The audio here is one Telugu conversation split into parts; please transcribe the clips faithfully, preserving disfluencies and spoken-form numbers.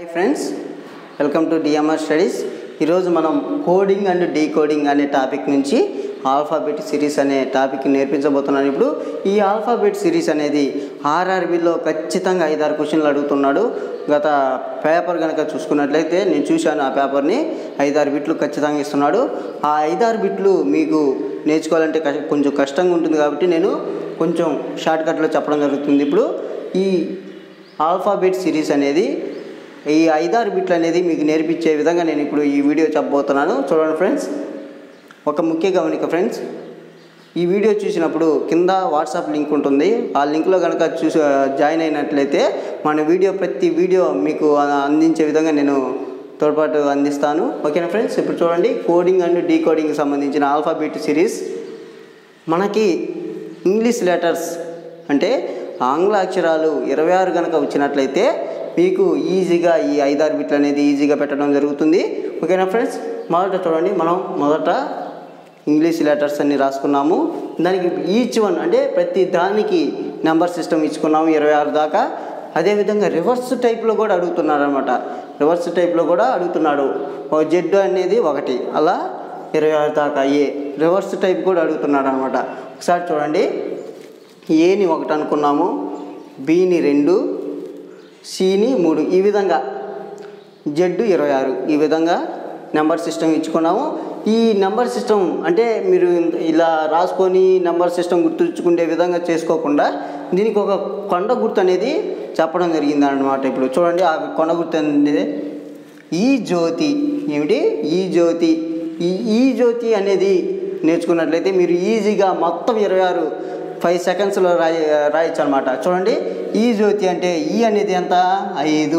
Hi friends, welcome to D M R Studies. ఈరోజు మనం కోడింగ్ అండ్ డీకోడింగ్ అనే టాపిక్ నుంచి ఆల్ఫాబెట్ సిరీస్ అనే టాపిక్ నేర్పించబోతున్నాను. ఇప్పుడు ఈ ఆల్ఫాబెట్ సిరీస్ అనేది ఆర్ఆర్బిలో ఖచ్చితంగా ఐదారు క్వశ్చన్లు అడుగుతున్నాడు. గత పేపర్ కనుక చూసుకున్నట్లయితే నేను చూశాను, ఆ పేపర్ని ఐదారు బిట్లు ఖచ్చితంగా ఇస్తున్నాడు. ఆ ఐదారు బిట్లు మీకు నేర్చుకోవాలంటే కొంచెం కష్టంగా ఉంటుంది కాబట్టి నేను కొంచెం షార్ట్కట్లో చెప్పడం జరుగుతుంది. ఇప్పుడు ఈ ఆల్ఫాబెట్ సిరీస్ అనేది ఈ ఐదారు బిట్లు అనేది మీకు నేర్పించే విధంగా నేను ఇప్పుడు ఈ వీడియో చెప్పబోతున్నాను. చూడండి ఫ్రెండ్స్, ఒక ముఖ్య గమనిక ఫ్రెండ్స్, ఈ వీడియో చూసినప్పుడు కింద వాట్సాప్ లింక్ ఉంటుంది. ఆ లింక్లో కనుక చూసి జాయిన్ అయినట్లయితే మన వీడియో ప్రతి వీడియో మీకు అందించే విధంగా నేను తోడ్పాటు అందిస్తాను. ఓకేనా ఫ్రెండ్స్, ఇప్పుడు చూడండి, కోడింగ్ అండ్ డీకోడింగ్కి సంబంధించిన ఆల్ఫాబెట్ సిరీస్. మనకి ఇంగ్లీష్ లెటర్స్ అంటే ఆంగ్ల అక్షరాలు ఇరవై ఆరు కనుక వచ్చినట్లయితే మీకు ఈజీగా ఈ ఐదారు బిట్లు అనేది ఈజీగా పెట్టడం జరుగుతుంది. ఓకేనా ఫ్రెండ్స్, మొదట చూడండి, మనం మొదట ఇంగ్లీష్ లెటర్స్ అన్ని రాసుకున్నాము. దానికి ఈచ్ వన్ అంటే ప్రతి దానికి నెంబర్ సిస్టమ్ ఇచ్చుకున్నాము ఇరవై ఆరు దాకా. అదేవిధంగా రివర్స్ టైప్లో కూడా అడుగుతున్నాడు అనమాట. రివర్స్ టైప్లో కూడా అడుగుతున్నాడు. జెడ్ అనేది ఒకటి, అలా ఇరవై ఆరు దాకా ఏ రివర్స్ టైప్ కూడా అడుగుతున్నాడు అనమాట. ఒకసారి చూడండి, ఏని ఒకటి అనుకున్నాము, బిని రెండు, సిని మూడు, ఈ విధంగా జెడ్ ఇరవై ఆరు, ఈ విధంగా నెంబర్ సిస్టమ్ ఇచ్చుకున్నాము. ఈ నెంబర్ సిస్టమ్ అంటే మీరు ఇలా రాసుకొని నెంబర్ సిస్టమ్ గుర్తుంచుకునే విధంగా చేసుకోకుండా దీనికి ఒక కొండ గుర్తు అనేది చెప్పడం జరిగింది అన్నమాట. ఇప్పుడు చూడండి, ఆ కొండ గుర్తు అనేది ఈ జ్యోతి. ఏమిటి ఈ జ్యోతి? ఈ ఈ జ్యోతి అనేది నేర్చుకున్నట్లయితే మీరు ఈజీగా మొత్తం ఇరవై ఆరు ఫైవ్ సెకండ్స్లో రాయ రాయొచ్చు అనమాట. చూడండి, ఈ జ్యోతి అంటే ఈ అనేది ఎంత? ఐదు.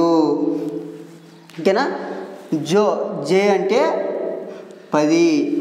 ఓకేనా. జో జే అంటే పది,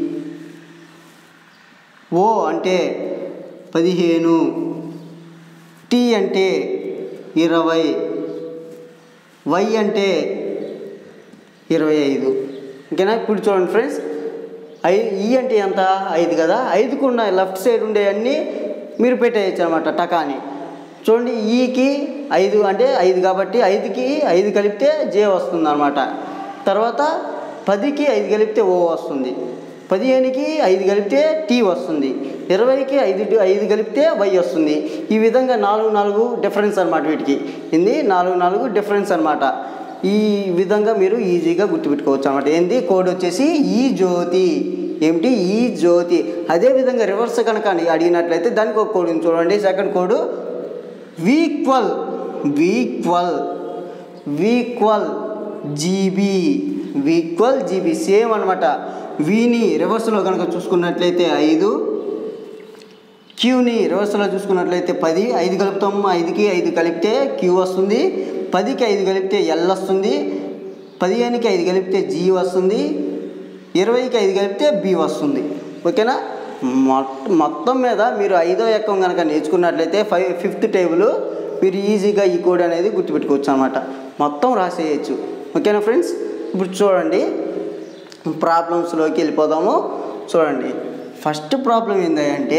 ఓ అంటే పదిహేను, టీ అంటే ఇరవై, వై అంటే ఇరవై ఐదు. ఓకేనా. ఇప్పుడు చూడండి ఫ్రెండ్స్, ఐ ఈ అంటే ఎంత? ఐదు కదా. ఐదుకున్న లెఫ్ట్ సైడ్ ఉండే అన్నీ మీరు పెట్టేయచ్చు అనమాట టకాని. చూడండి, ఈకి ఐదు అంటే ఐదు కాబట్టి ఐదుకి ఐదు కలిపితే జే వస్తుంది అనమాట. తర్వాత పదికి ఐదు కలిపితే ఓ వస్తుంది, పదిహేనుకి ఐదు కలిపితే టీ వస్తుంది, ఇరవైకి ఐదు ఐదు కలిపితే వై వస్తుంది. ఈ విధంగా నాలుగు నాలుగు డిఫరెన్స్ అనమాట. వీటికి ఇది నాలుగు నాలుగు డిఫరెన్స్ అనమాట. ఈ విధంగా మీరు ఈజీగా గుర్తుపెట్టుకోవచ్చు అనమాట. ఏంది కోడ్ వచ్చేసి ఈ జ్యోతి. ఏమిటి? ఈ జ్యోతి. అదేవిధంగా రివర్స్ కనుక అడిగినట్లయితే దానికి ఒక కోడ్ ఉంది. చూడండి, సెకండ్ కోడ్ వీక్వల్ వీక్వల్ వీక్వల్ జీబీ వీక్వల్ జీబీ సేమ్ అనమాట. వీని రివర్స్లో కనుక చూసుకున్నట్లయితే ఐదు, క్యూని రివర్స్లో చూసుకున్నట్లయితే పది, ఐదు కలుపుతాము, ఐదుకి ఐదు కలిపితే క్యూ వస్తుంది, పదికి ఐదు కలిపితే ఎల్ వస్తుంది, పదిహేనుకి ఐదు కలిపితే జీ వస్తుంది, ఇరవైకి ఐదు కలిపితే బి వస్తుంది. ఓకేనా. మొత్తం మీద మీరు ఐదో ఎక్కం కనుక నేర్చుకున్నట్లయితే ఫైవ్ ఫిఫ్త్ టేబుల్ మీరు ఈజీగా ఈ కోడ్ అనేది గుర్తుపెట్టుకోవచ్చు అనమాట. మొత్తం రాసేయచ్చు. ఓకేనా ఫ్రెండ్స్, ఇప్పుడు చూడండి, ప్రాబ్లమ్స్లోకి వెళ్ళిపోదాము. చూడండి, ఫస్ట్ ప్రాబ్లం ఏంటంటే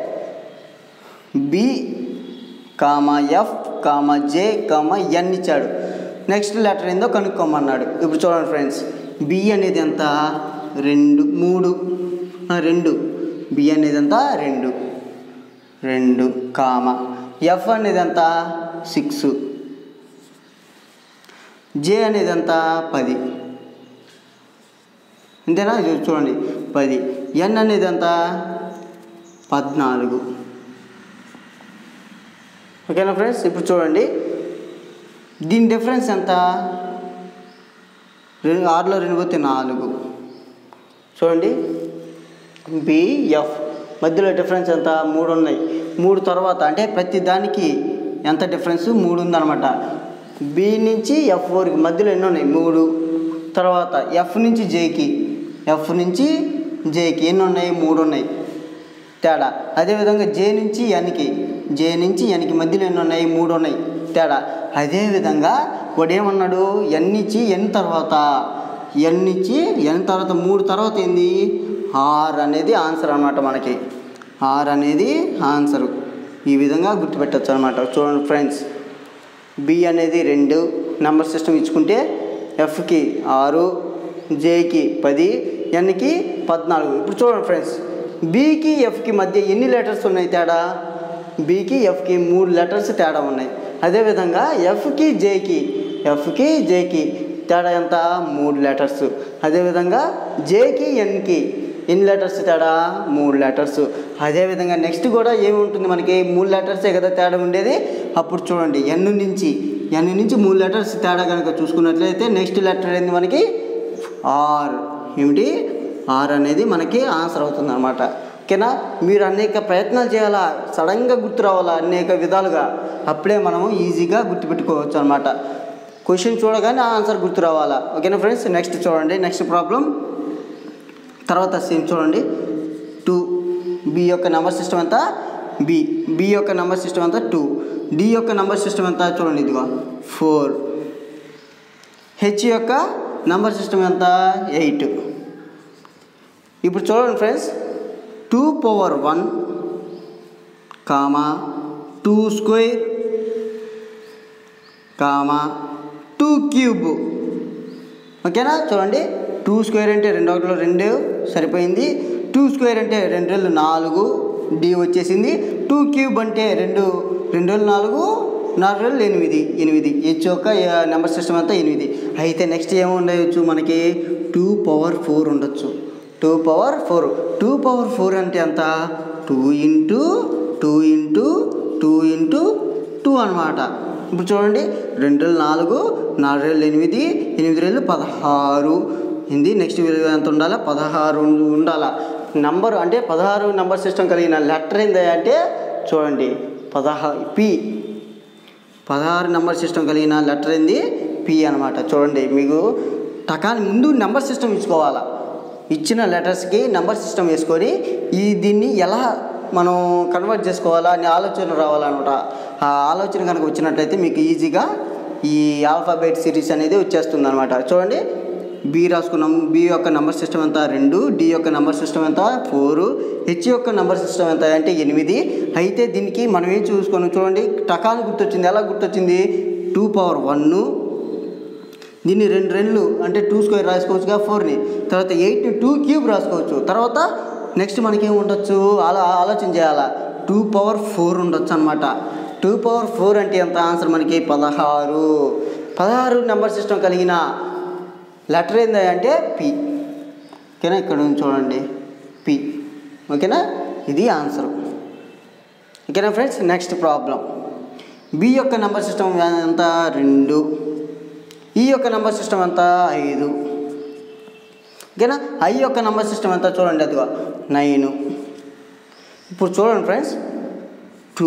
B comma F comma J comma N ఇచ్చాడు. నెక్స్ట్ లెటర్ ఏందో కనుక్కోమన్నాడు. ఇప్పుడు చూడండి ఫ్రెండ్స్, బి అనేది ఎంత? రెండు మూడు రెండు బి అనేది ఎంత? రెండు రెండు కామా ఎఫ్ అనేది ఎంత? సిక్స్, జే అనేది ఎంత? పది. అంతేనా? చూడండి, పది. ఎన్ అనేది ఎంత? పద్నాలుగు. ఓకేనా ఫ్రెండ్స్, ఇప్పుడు చూడండి, దీని డిఫరెన్స్ ఎంత? రెండు ఆరులో రెండు పోతే నాలుగు. చూడండి, బిఎఫ్ మధ్యలో డిఫరెన్స్ ఎంత? మూడు ఉన్నాయి. మూడు తర్వాత అంటే ప్రతి దానికి ఎంత డిఫరెన్స్? మూడు ఉందన్నమాట. బి నుంచి ఎఫ్ వరకు మధ్యలో ఎన్ని ఉన్నాయి? మూడు. తర్వాత ఎఫ్ నుంచి జేకి ఎఫ్ నుంచి జేకి ఎన్ని ఉన్నాయి? మూడు ఉన్నాయి తేడా. అదేవిధంగా జే నుంచి ఎన్కి జే నుంచి ఎన్కి మధ్యలో ఎన్ని ఉన్నాయి? మూడు ఉన్నాయి తేడా. అదేవిధంగా వాడు ఏమన్నాడు? ఎన్ నుంచి ఎన్ తర్వాత ఎన్ నుంచి ఎన్ తర్వాత మూడు తర్వాత ఏంది? ఆర్ అనేది ఆన్సర్ అనమాట. మనకి ఆర్ అనేది ఆన్సరు. ఈ విధంగా గుర్తుపెట్టచ్చు అనమాట. చూడండి ఫ్రెండ్స్, బి అనేది రెండు నెంబర్ సిస్టమ్ ఇచ్చుకుంటే ఎఫ్కి ఆరు, జేకి పది, ఎన్కి పద్నాలుగు. ఇప్పుడు చూడండి ఫ్రెండ్స్, బీకి ఎఫ్కి మధ్య ఎన్ని లెటర్స్ ఉన్నాయి తేడా? బీకి ఎఫ్కి మూడు లెటర్స్ తేడా ఉన్నాయి. అదేవిధంగా ఎఫ్కి జేకి ఎఫ్కి జేకి తేడా ఎంత? మూడు లెటర్స్. అదేవిధంగా జేకి ఎన్కి ఎన్ని లెటర్స్ తేడా? మూడు లెటర్స్. అదేవిధంగా నెక్స్ట్ కూడా ఏమి ఉంటుంది మనకి? మూడు లెటర్సే కదా తేడా ఉండేది. అప్పుడు చూడండి, ఎన్ నుంచి ఎన్ నుంచి మూడు లెటర్స్ తేడా కనుక చూసుకున్నట్లయితే నెక్స్ట్ లెటర్ ఏంది మనకి? ఆర్. ఏమిటి? ఆర్ అనేది మనకి ఆన్సర్ అవుతుంది అనమాట. ఓకేనా? మీరు అనేక ప్రయత్నాలు చేయాలా, సడన్గా గుర్తు రావాలా అనేక విధాలుగా, అప్పుడే మనము ఈజీగా గుర్తుపెట్టుకోవచ్చు అనమాట. క్వశ్చన్ చూడగానే ఆన్సర్ గుర్తు రావాలా. ఓకేనా ఫ్రెండ్స్? నెక్స్ట్ చూడండి, నెక్స్ట్ ప్రాబ్లం. తర్వాత సేమ్ చూడండి, టూ. బి యొక్క నెంబర్ సిస్టమ్ ఎంత? బి బి యొక్క నెంబర్ సిస్టమ్ ఎంత? టూ. డి యొక్క నెంబర్ సిస్టమ్ ఎంత? చూడండి, ఇదిగో ఫోర్. హెచ్ యొక్క నెంబర్ సిస్టమ్ ఎంత? ఎయిట్. ఇప్పుడు చూడండి friends, two power one comma two square comma two cube. ఓకేనా? చూడండి, టూ స్క్వేర్ అంటే రెండు ఒకటిలో రెండు సరిపోయింది. టూ స్క్వేర్ అంటే రెండు రెండు నాలుగు, డి వచ్చేసింది. టూ క్యూబ్ అంటే రెండు రెండు రెండు నాలుగు, నాలుగు రెండు ఎనిమిది ఎనిమిది. హెచ్ యొక్క నెంబర్ సిస్టమ్ అంతా ఎనిమిది. అయితే నెక్స్ట్ ఏమి ఉండవచ్చు మనకి? టూ పవర్ ఫోర్ ఉండొచ్చు. Two power four two power four అంటే ఎంత? Two into two into two into two అనమాట. ఇప్పుడు చూడండి, రెండు నాలుగు, నాలుగు రెండు ఎనిమిది, ఎనిమిది రెండు పదహారు. ఇది నెక్స్ట్ విలువ ఎంత ఉండాలా? పదహారు ఉండాలా. నంబర్ అంటే పదహారు నెంబర్ సిస్టమ్ కలిగిన లెటర్ ఏంది అంటే చూడండి, పదహారు పి. పదహారు నెంబర్ సిస్టమ్ కలిగిన లెటర్ ఏంది? పి అనమాట. చూడండి, మీకు టకాని ముందు నెంబర్ సిస్టమ్ ఇచ్చుకోవాలా. ఇచ్చిన లెటర్స్కి నెంబర్ సిస్టమ్ వేసుకొని ఈ దీన్ని ఎలా మనం కన్వర్ట్ చేసుకోవాలా అనే ఆలోచన రావాలన్నమాట. ఆ ఆలోచన కనుక వచ్చినట్లయితే మీకు ఈజీగా ఈ ఆల్ఫాబెట్ సిరీస్ అనేది వచ్చేస్తుంది అనమాట. చూడండి, బి రాసుకున్నాము. బి యొక్క నెంబర్ సిస్టమ్ ఎంత? రెండు. డి యొక్క నెంబర్ సిస్టమ్ ఎంత? ఫోరు. హెచ్ యొక్క నెంబర్ సిస్టమ్ ఎంత అంటే ఎనిమిది. అయితే దీనికి మనం ఏం చూసుకున్నాం చూడండి, టకాన్ని గుర్తొచ్చింది. ఎలా గుర్తొచ్చింది? టూ పవర్ వన్ను, దీన్ని రెండు రెండు అంటే టూ స్క్వేర్ రాసుకోవచ్చుగా ఫోర్ని. తర్వాత ఎయిట్ని టూ క్యూబ్ రాసుకోవచ్చు. తర్వాత నెక్స్ట్ మనకేం ఉండొచ్చు? అలా ఆలోచన చేయాలా. టూ పవర్ ఫోర్ ఉండొచ్చు అనమాట. టూ పవర్ ఫోర్ అంటే ఎంత? ఆన్సర్ మనకి పదహారు. పదహారు నెంబర్ సిస్టమ్ కలిగిన లెటర్ ఏంది అంటే పి. ఓకేనా? ఇక్కడ చూడండి, పి. ఓకేనా? ఇది ఆన్సర్. ఓకేనా ఫ్రెండ్స్? Next problem. బి యొక్క నెంబర్ సిస్టమ్ ఎంత? రెండు. ఈ యొక్క నెంబర్ సిస్టమ్ ఎంత? ఐదు. ఓకేనా? ఐ యొక్క నెంబర్ సిస్టమ్ ఎంత? చూడండి, అదిగో నైన్. ఇప్పుడు చూడండి friends, two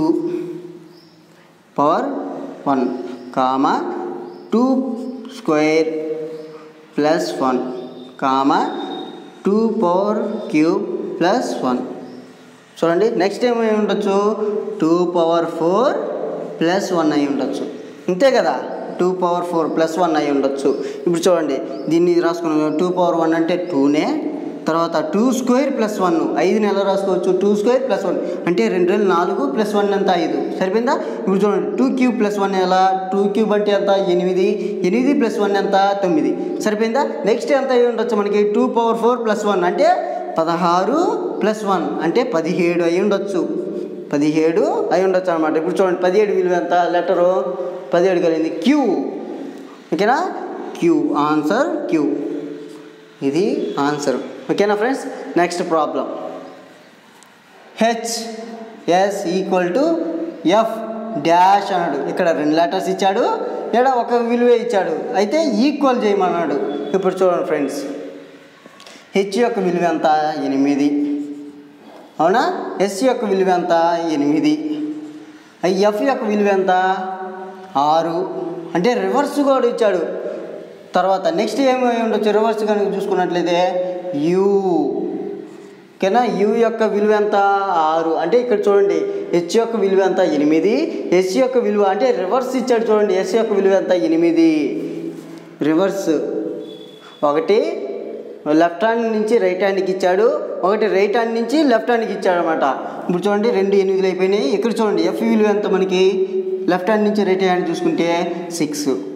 power one comma two square plus one comma two power cube plus one. చూడండి, నెక్స్ట్ ఏమై ఉండొచ్చు? Two power four plus one అయి ఉండొచ్చు. అంతే కదా? Two power four plus one అయి ఉండొచ్చు. ఇప్పుడు చూడండి, దీన్ని రాసుకున్నాం. టూ పవర్ వన్ అంటే టూనే. తర్వాత టూ స్క్వేర్ ప్లస్ వన్, ఐదుని ఎలా రాసుకోవచ్చు? టూ స్క్వేర్ ప్లస్ వన్ అంటే రెండు రెండు నాలుగు ప్లస్ వన్ ఎంత? ఐదు. సరిపోయిందా? ఇప్పుడు చూడండి, టూ క్యూబ్ ప్లస్ వన్ ఎలా? టూ క్యూబ్ అంటే ఎంత? ఎనిమిది. ఎనిమిది ప్లస్ వన్ ఎంత? తొమ్మిది. సరిపోయిందా? నెక్స్ట్ ఎంత అయి ఉండొచ్చు మనకి? Two power four plus one అంటే పదహారు ప్లస్ వన్ అంటే పదిహేడు అయి ఉండొచ్చు. పదిహేడు అయి ఉండొచ్చు అనమాట. ఇప్పుడు చూడండి, పదిహేడు విలువ ఎంత? లెటరు పదిహేడు కలిగింది క్యూ. ఓకేనా? క్యూ. Answer Q. ఇది ఆన్సర్. ఓకేనా friends? Next problem. H S equal to F dash అన్నాడు. ఇక్కడ రెండు లెటర్స్ ఇచ్చాడు, ఇక్కడ ఒక విలువే ఇచ్చాడు. అయితే ఈక్వల్ చేయమన్నాడు. ఇప్పుడు చూడండి ఫ్రెండ్స్, హెచ్ యొక్క విలువ ఎంత? ఎనిమిది. అవునా? ఎస్ యొక్క విలువ ఎంత? ఎనిమిది. ఎఫ్ యొక్క విలువ ఎంత? ఆరు. అంటే రివర్స్ కూడా ఇచ్చాడు. తర్వాత నెక్స్ట్ ఏమి ఉండొచ్చు? రివర్స్ కనుక చూసుకున్నట్లయితే యూ. ఓకేనా? యూ యొక్క విలువ ఎంత? ఆరు. అంటే ఇక్కడ చూడండి, హెచ్ యొక్క విలువ ఎంత? ఎనిమిది. ఎస్ యొక్క విలువ అంటే రివర్స్ ఇచ్చాడు. చూడండి, ఎస్ యొక్క విలువ ఎంత? ఎనిమిది. రివర్స్ ఒకటి లెఫ్ట్ హ్యాండ్ నుంచి రైట్ హ్యాండ్కి ఇచ్చాడు, ఒకటి రైట్ హ్యాండ్ నుంచి లెఫ్ట్ హ్యాండ్కి ఇచ్చాడు అనమాట. ఇప్పుడు చూడండి, రెండు ఎనిమిదిలు అయిపోయినాయి. ఇక్కడ చూడండి, ఎఫ్ విలువ ఎంత మనకి? లెఫ్ట్ హ్యాండ్ నుంచి రైట్ హ్యాండ్ చూసుకుంటే సిక్స్.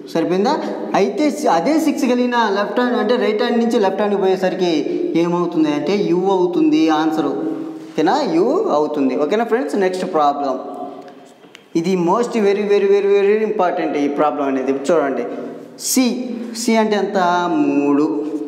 సరిపోయిందా? అయితే అదే సిక్స్ కలిగిన లెఫ్ట్ హ్యాండ్ అంటే రైట్ హ్యాండ్ నుంచి లెఫ్ట్ హ్యాండ్కి పోయేసరికి ఏమవుతుంది అంటే యు అవుతుంది ఆన్సరు. ఓకేనా? యు అవుతుంది. ఓకేనా ఫ్రెండ్స్? నెక్స్ట్ ప్రాబ్లం, ఇది most very very very very important ఈ ప్రాబ్లం అనేది. చూడండి, సి సి అంటే ఎంత? మూడు.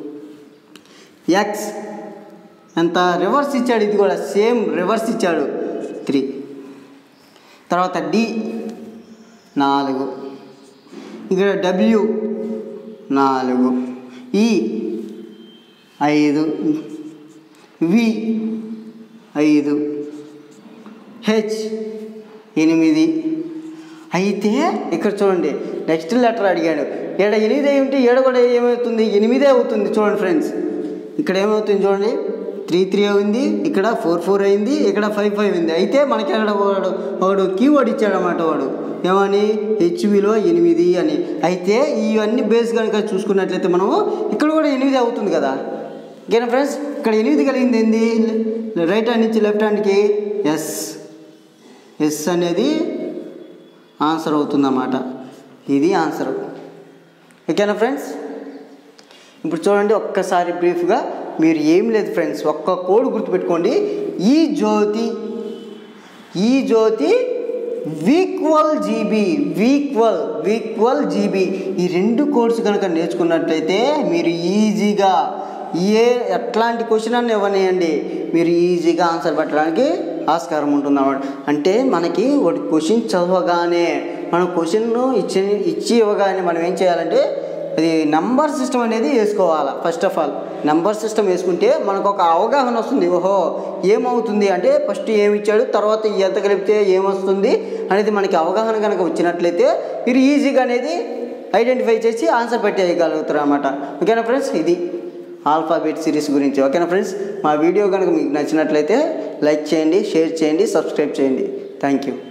ఎక్స్ ఎంత? రివర్స్ ఇచ్చాడు, ఇది కూడా సేమ్ రివర్స్ ఇచ్చాడు, త్రీ. తర్వాత డి నాలుగు, ఇక్కడ డబ్ల్యూ నాలుగు, ఈ ఐదు, వి ఐదు, హెచ్ ఎనిమిది. అయితే ఇక్కడ చూడండి నెక్స్ట్ లెటర్ అడిగాడు, ఏడ ఎనిమిది అయి ఉంటే ఏడ కూడా ఏమవుతుంది? ఎనిమిదే అవుతుంది. చూడండి ఫ్రెండ్స్, ఇక్కడ ఏమవుతుంది చూడండి, త్రీ త్రీ అయింది, ఇక్కడ ఫోర్ ఫోర్ అయింది, ఇక్కడ ఫైవ్ ఫైవ్ అయింది. అయితే మనకి అక్కడ వాడు వాడు కీవర్డ్ ఇచ్చాడన్నమాట. వాడు ఏమని? హెచ్ విలువ ఎనిమిది అని. అయితే ఇవన్నీ బేస్ కనుక చూసుకున్నట్లయితే మనము ఇక్కడ కూడా ఎనిమిది అవుతుంది కదా. ఓకేనా ఫ్రెండ్స్? ఇక్కడ ఎనిమిది కలిగింది ఏంది? రైట్ హ్యాండ్ నుంచి లెఫ్ట్ హ్యాండ్కి ఎస్ ఎస్ అనేది ఆన్సర్ అవుతుందన్నమాట. ఇది ఆన్సర్. ఓకేనా ఫ్రెండ్స్? ఇప్పుడు చూడండి ఒక్కసారి బ్రీఫ్గా, మీరు ఏం లేదు ఫ్రెండ్స్, ఒక్క కోడ్ గుర్తుపెట్టుకోండి. ఈ జ్యోతి ఈ జ్యోతి వీక్వల్ జీబీ వీక్వల్ వీక్వల్ జీబీ ఈ రెండు కోడ్స్ కనుక నేర్చుకున్నట్లయితే మీరు ఈజీగా ఏ ఎట్లాంటి క్వశ్చన్ అని ఇవ్వనియండి, మీరు ఈజీగా ఆన్సర్ పెట్టడానికి ఆస్కారం ఉంటుంది అన్నమాట. అంటే మనకి ఒక క్వశ్చన్ చదవగానే మనం క్వశ్చన్ను ఇచ్చి ఇచ్చి ఇవ్వగానే మనం ఏం చేయాలంటే అది నంబర్ సిస్టమ్ అనేది వేసుకోవాలి. First of all number system వేసుకుంటే మనకు ఒక అవగాహన వస్తుంది. ఓహో ఏమవుతుంది అంటే ఫస్ట్ ఏమి ఇచ్చాడు, తర్వాత ఎంత కలిపితే ఏమొస్తుంది అనేది మనకి అవగాహన కనుక వచ్చినట్లయితే మీరు ఈజీగా అనేది ఐడెంటిఫై చేసి ఆన్సర్ పెట్టేయగలుగుతారు అన్నమాట. ఓకేనా ఫ్రెండ్స్? ఇది ఆల్ఫాబెట్ సిరీస్ గురించి. ఓకేనా ఫ్రెండ్స్? మా వీడియో కనుక మీకు నచ్చినట్లయితే లైక్ చేయండి, షేర్ చేయండి, సబ్స్క్రైబ్ చేయండి. Thank you.